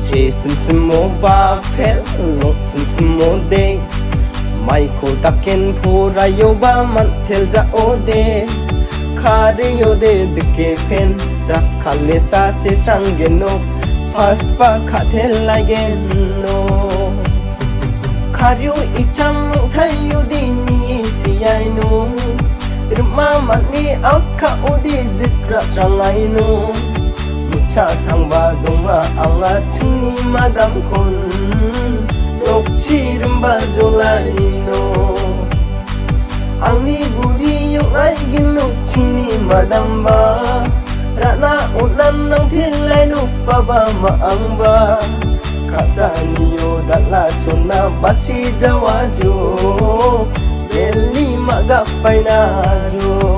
che sim mo ba phel lo sim mo de mai ko taken phura yo ba man thel ja o de khare yo de dike pen ja khale sa se sangeno paspa khathel lagen no kharyu icham thayu di ni siyai no irma mani akha odi jikra sangai no mucha thangba dongma anga chini madam kon lokchirim ba jolai no angni buri yung ai ginuk chini madam ba rana unan nang thilai nu pa ba ma ang ba kasaniyo dala chona basi jawa jo deli magapay na jo